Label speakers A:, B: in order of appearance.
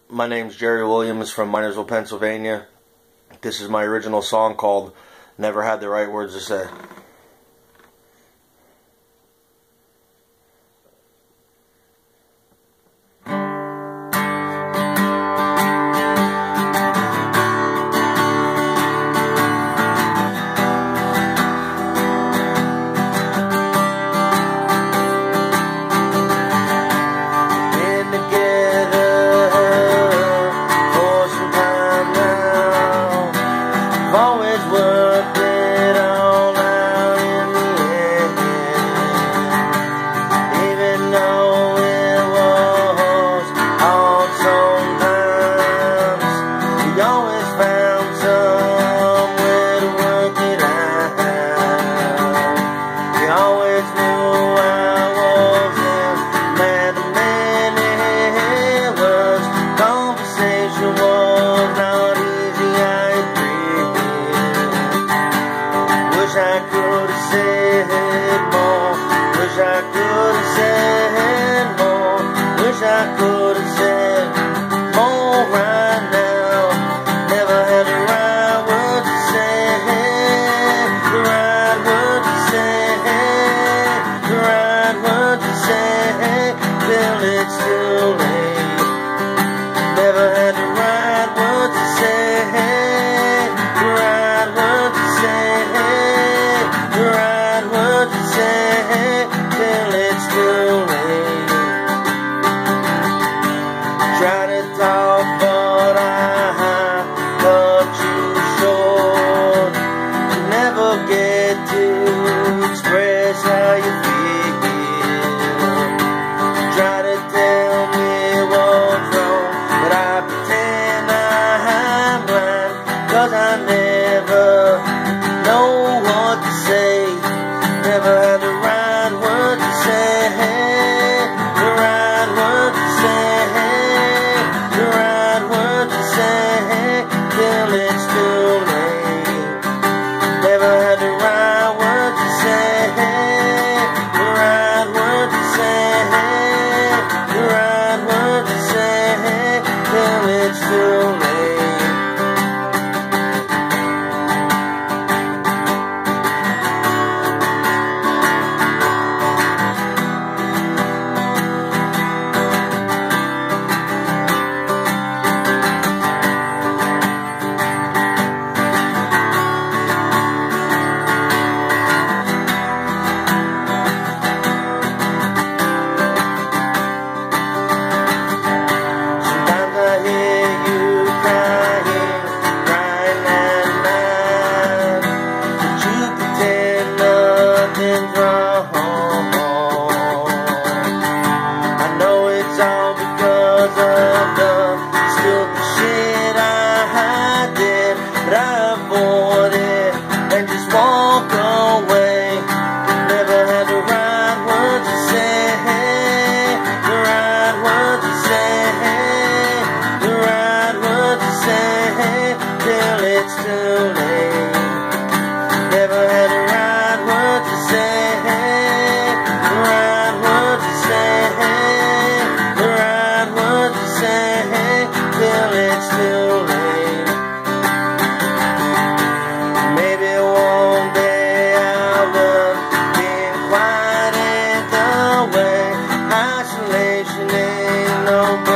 A: My name's Gerry Williams from Minersville, Pennsylvania. This is my original song called Never Had the Right Words to Say.
B: Wish I could have said more. Wish I could have said more. Wish I could have said more right now. Never had the right word to say. The right word to say. The right word to say. Till it's too late. Never had the right word to say. The right word to say. The right word to say till it's too late. Try to talk but I cut you short. You never get to express how you feel. Try to tell me what's wrong, but I pretend I'm blind, 'cause I never know what to say. Never had the right word to say. The right word to say. The right word to say till it's too late. Never had the right word to say. The right word to say. The right word to say till it's too late. I know it's all because of the stupid shit I did, but I avoid it and just walk away. Never had the right word to say. The right word to say. The right word to say till it's too late. Never had the right word to say. The right word to say. The right word to say till it's too late. Maybe one day I will be quiet the way. Isolation ain't no